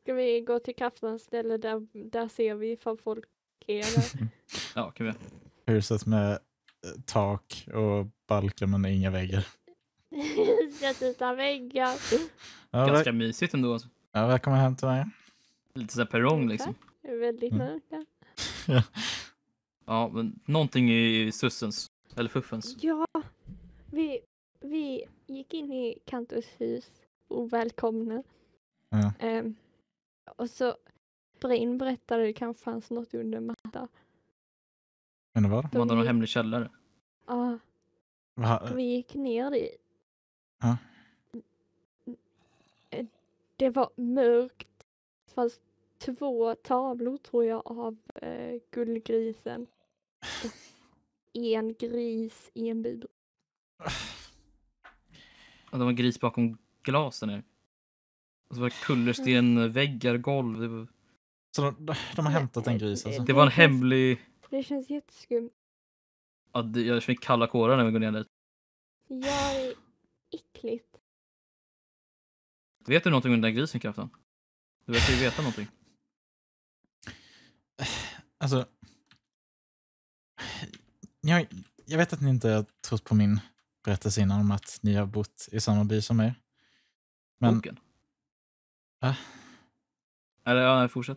Ska vi gå till kraftens ställe där ser vi ifall folk är där. Ja, kan vi. Huset med tak och balkar men inga väggar. Huset utan väggar. Ja, Ganska mysigt ändå. Alltså. ja, välkommen hem till mig. Lite så här perrong liksom. Det är väldigt mörkt där. Ja. Ja, men någonting i sussens. Eller fuffens. Ja, vi gick in i Kantos hus ovälkomna. Ja. Och så Brin berättade det kanske fanns något under mattan. Men vad? De hade någon hemlig källare. Ja, vi gick ner dit. Ja. Det var mörkt. Det fanns 2 tavlor tror jag av guldgrisen. Och en gris i en bur. Och det var en gris bakom glasen här. Och så var det kullersten, väggar, golv. Det var, Så de har hämtat en gris alltså? det var en hemlig... Det känns jätteskumt. Ja, jag fick kalla kårar när vi går ner dit. Ja, det är äckligt. Vet du någonting om den där grisen, Kraften? Du verkar ju veta någonting. Alltså... Jag vet att ni inte har trott på min berättelse innan om att ni har bott i samma by som mig. Men... Boken? Eller ja, fortsätt.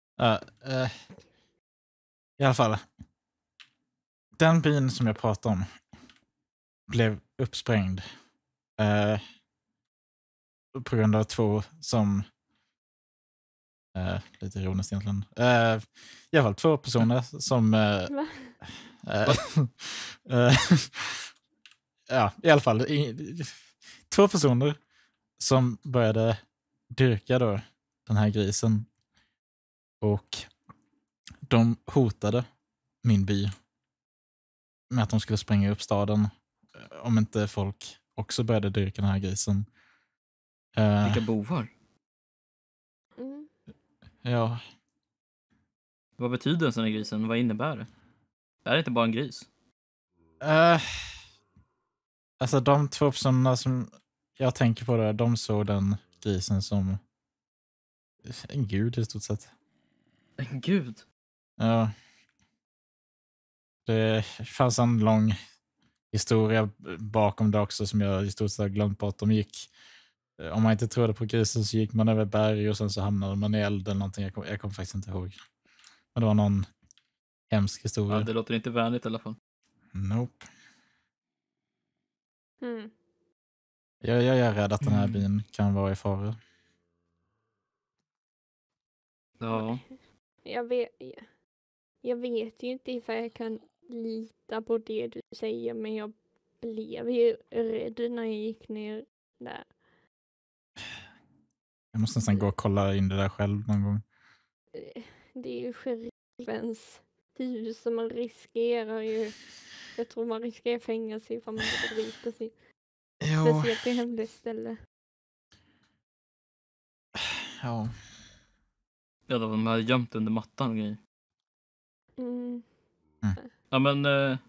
I alla fall. Den byn som jag pratade om blev uppsprängd. På grund av 2 som... lite ironiskt egentligen. I alla fall 2 personer som... ja, i alla fall 2 personer som började dyrka då den här grisen. Och de hotade min by med att de skulle spränga upp staden om inte folk också började dyrka den här grisen. Vilka bovar? Mm. Ja. Vad betyder en sån här grisen? Vad innebär det? Det är inte bara en gris. Alltså de 2 personerna som jag tänker på det, de såg den grisen som en gud i stort sett. En gud? Ja. Det fanns en lång historia bakom det också som jag i stort sett glömt bort. De gick, om man inte trodde på grisen så gick man över berg och sen så hamnade man i eld eller någonting. Jag kommer faktiskt inte ihåg. Men det var någon hemsk historia. Ja, det låter inte vänligt i alla fall. Nope. Mm. Jag är rädd att den här byn kan vara i fara. Ja. Jag vet ju inte ifall jag kan lita på det du säger, men jag blev ju rädd när jag gick ner där. Jag måste nästan gå och kolla in det där själv någon gång. Det är ju sheriffens hus som man riskerar ju. Jag tror man riskerar fängelse ifall man inte bryter sig. Speciellt i hemligt ställe. Ja. Ja, de har gömt under mattan och grejer. Mm. Ja, men...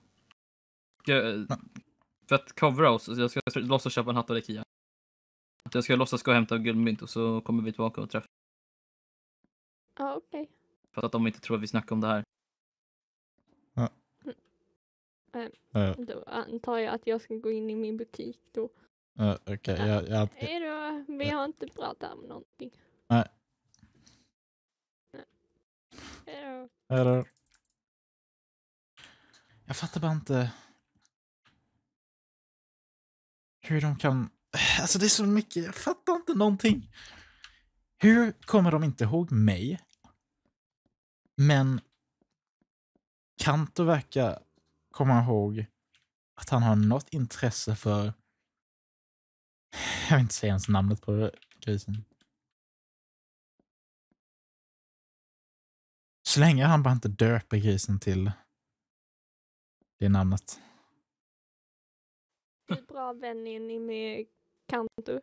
för att covera oss, jag ska låtsas köpa en hatt av Ikea. Jag ska låtsas gå och hämta guldmynt och så kommer vi tillbaka och träffa. Ja, okej. För att de inte tror att vi snackar om det här. Då antar jag att jag ska gå in i min butik då. Okej, Hejdå, vi har inte pratat om någonting. Nej. Hejdå. Hejdå. Jag fattar bara inte hur de kan... Alltså det är så mycket, jag fattar inte någonting. Hur kommer de inte ihåg mig? Men Kanto verkar komma ihåg att han har något intresse för... Jag vill inte säga ens namnet på grisen. Så länge han bara inte döper grisen till det namnet. Hur bra vän är ni med Kanto?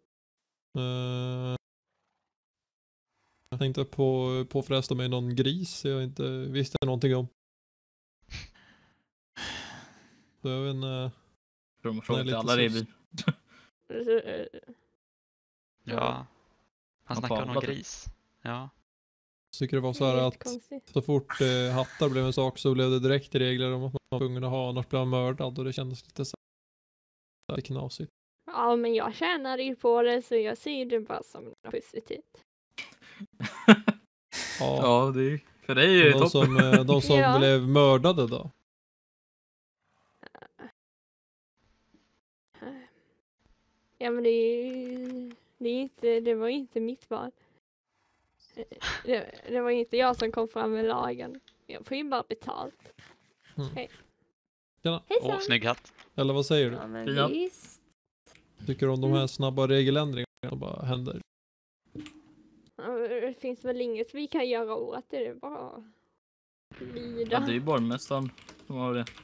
Jag tänkte på förresten med någon gris jag inte visste någonting om. Så jag vet inte... De frågar till alla revir. Ja. Han snackar om någon gris. Ja. Jag tycker det var så här att Konstigt. så fort hattar blev en sak så blev det direkt regler om att man var tvungen att ha, annars blev man mördad och det kändes lite så här knasigt. Ja, men jag tjänade ju på det så jag ser det bara som något positivt. Ja, det är för dig är det toppen. De som Ja. blev mördade då? Ja, men det var inte mitt val. Det var inte jag som kom fram med lagen. Jag får ju bara betalt. Tjena. Hejsan! Snygg hatt. Eller vad säger du? Ja, men Fina. visst. Tycker du om de här snabba regeländringarna som bara händer? Ja, det finns väl inget vi kan göra åt det. Det är bara att lida. Ja, det är ju borgmästaren som har det.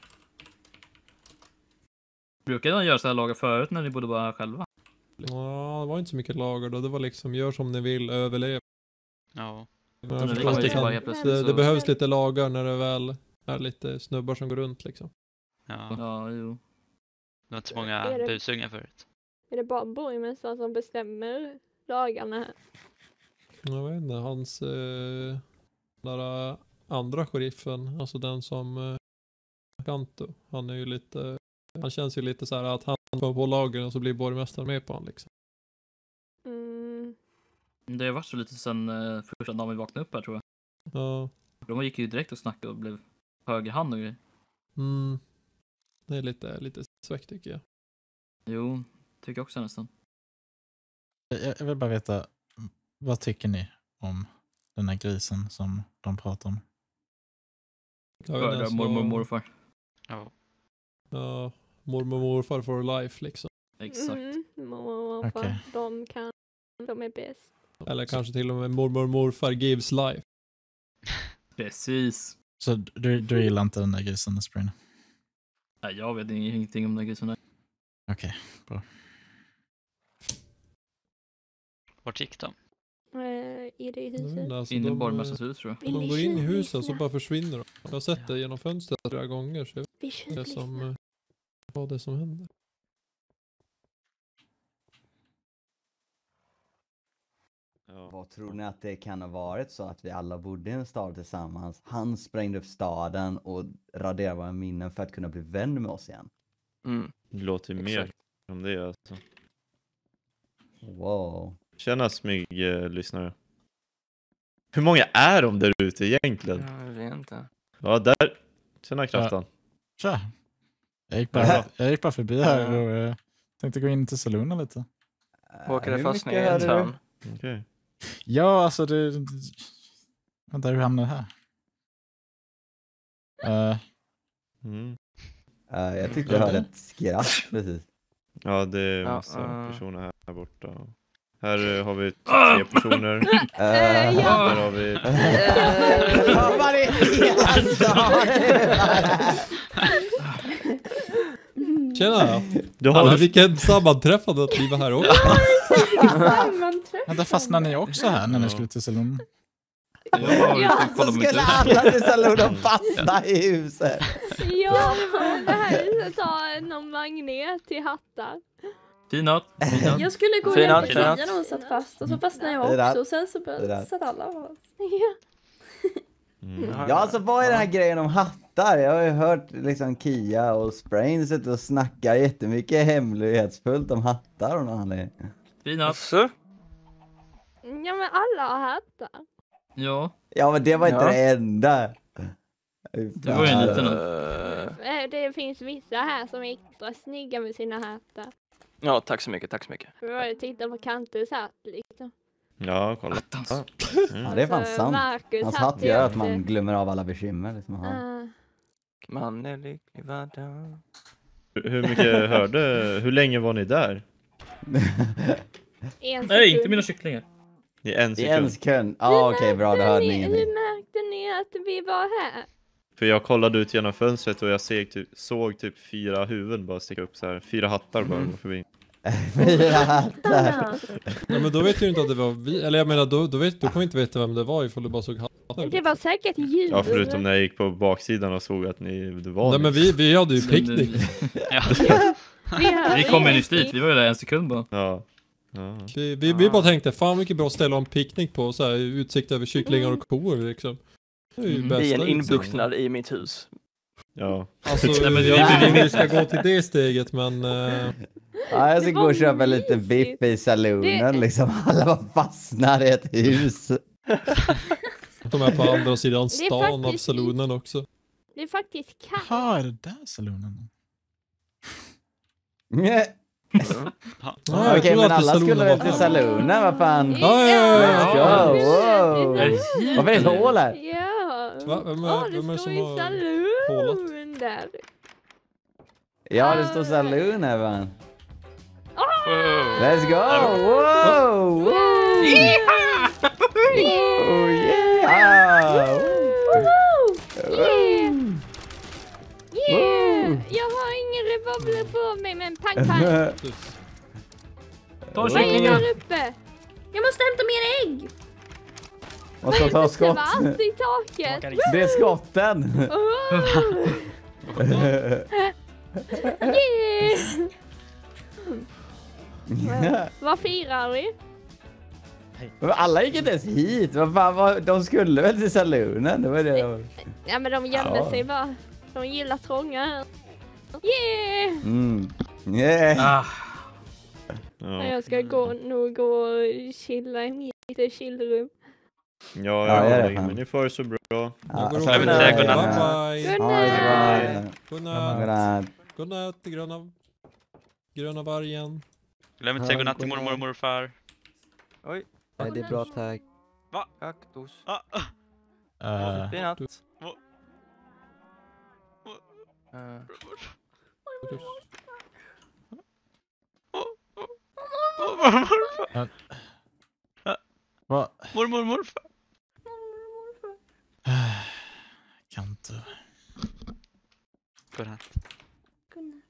Brukade man göra så här lagar förut när ni bodde bara själva? Ja, det var inte så mycket lagar då. Det var liksom, gör som ni vill, överlev. Ja. Men Men jag det förstår att kan det, ju bara kan, helt plötsligt det så- behövs lite lagar när det väl är lite snubbar som går runt liksom. Ja. Ja, jo. Det var inte så många Är det- busungar förut. Är det bara borgmästaren som bestämmer lagarna här? Jag vet inte, hans där andra sheriffen, alltså den som Kanto, han är ju lite, han känns ju lite så här att han får på lagen och så blir borgmästaren med på han liksom. Mm. Det har varit så lite sen första dagen vi vaknade upp här, tror jag. Ja, De gick ju direkt och snackade och blev högerhand och grejer. det är lite sväck tycker jag. Jo, tycker jag också nästan. Jag vill bara veta, vad tycker ni om den här grisen som de pratar om? Jag vet inte Hörde ens mormor och vad- morfar. Ja. Ja, mormor och morfar for life liksom. Exakt. Morfar, Okej. de är bäst. Eller kanske till och med mormor och morfar gives life. Precis. Så du gillar inte den där grisen, Spring? Nej, jag vet ingenting om den grisen där. Okej, bra. Vart gick de? I det Jag vet huset. inte, alltså, In i de, borgmästarens hus, tror jag. de går in i huset och så bara försvinner de. Jag har sett det genom fönstret flera gånger så jag Vi vet det som, vad det är som händer. Vad tror ni att det kan ha varit så att vi alla bodde i en stad tillsammans? Han sprängde upp staden och raderade våra minnen för att kunna bli vän med oss igen. Det låter ju mer Exakt. om det alltså. Wow. Tjena lyssnare. Hur många är de där ute egentligen? Jag vet inte. Ja, där. Tjena kraften. Tja. Jag gick bara förbi här och tänkte gå in till salonen lite. Råkade Hur fast mycket ner i hörde ett du? hörn. Okej. Ja, alltså det... Vänta, hur hamnade det här? Mm. Jag tyckte jag hörde ett skratt precis. Ja, det är Ja, massa personer här borta. Här har vi 3 personer. Ja. Där har vi... Vad var det han sa? Tjena! Du har Vilket sammanträffande att vi var här också. Vänta, fastnade ni också här när ni skulle till salonen? Jag var ute och Så kollade på mitt skulle hus. alla till salonen fastna i huset. Ja, det här huset har någon magnet till hattar. Finat. Jag skulle gå och Fina, hjälpa fina. Kia när hon satt fast och så fastnade Det där. jag också och sen så Det där. satt alla fast. Ja. Ja, alltså vad är den här grejen om hattar? Jag har ju hört liksom Kia och Sprain sitta och snacka jättemycket hemlighetsfullt om hattar och någon anledning. Finat. Så? Ja, men alla har hattar. Ja, Ja, men det var inte Ja. det enda. det var ju en liten. Det finns vissa här som är extra snygga med sina hattar. Ja, tack så mycket, tack så mycket. Jag tittar på Kantus hatt liksom. Ja, kolla. Attans. Ja, det är fan sant. Marcus Hans hatt är gör att också- man glömmer av alla bekymmer. Liksom. Ja. Man är lycklig vardag. Hur mycket hörde... Hur länge var ni där? En Nej, inte sekund. mina kycklingar. I en I en sekund. sekund. Ja, okej, bra, då hörde ni ingenting. Hur märkte ni att vi var här? För jag kollade ut genom fönstret och jag såg typ 4 huvuden bara sticka upp så här. 4 hattar bara gå förbi. 4 hattar. Ja, men då vet du inte att det var vi. Eller jag menar, då kommer vi inte veta vem det var ifall du bara såg hattar. Det var säkert djur. Ja, förutom när jag gick på baksidan och såg att det var Nej, men vi hade ju picknick. Ja. Vi Vi kom ju nyss dit, vi var ju där en sekund bara. Ja. Ja. Vi bara tänkte, fan vilket bra ställe att ha en picknick på. Så här, utsikt över kycklingar och kor liksom. Det är ju bästa I en utsikten. inbuktnad i mitt hus. Ja. Alltså, Nej, men jag vet inte om vi ska gå till det steget, men... Ja, jag ska Det gå var och köpa lite mysigt. biff i saloonen Det- liksom. Alla bara fastnar i ett hus. De är på andra sidan Det är stan av faktiskt- salonen också. Det är faktiskt kallt. Jaha, är det där salonen? Okej, Ja, jag tror men att alla salonen skulle väl var till kall. saloonen, vad fan? Ja, Let's ja. go, wow. Det är där. Varför är det ett hål här? Ja. Va? Vem är det det står som ju har saloon där. Ja, det står saloon här fan. Wow. Let's go! Wow! Wow! Oh yeah! Yeah! Yeah! Jag har ingen revolver på mig, men pang pang. Ta Vad är kycklingen. där uppe? Jag måste hämta mer ägg! Måste ta skott. Svart i taket. Det är skotten. Yeah! Vad firar vi? Men alla gick inte ens hit. Vad fan, de skulle väl till saloonen? Det var det. Ja, men de gömde Ja. sig bara. De gillar trånga. Yeah! Mm. Yeah. Ah, Mm. Ja. Jag ska nog gå och chilla i mitt chillrum. Ja, Ja, jag gör det, håller fan. men ni får det så bra. Ja, Jag går så- och vill säga bye godnatt. bye. Good Ha det bra. night! Godnatt. Godnatt. Godnatt, gröna vargen. Glöm inte säga godnatt till mormor och morfar. Oj, Nej, det är bra, tack. kaktus. Ah, ah. Godnatt. Vad- Eh, Vad? Mormor och morfar. Kan inte. Godnatt. Godnatt.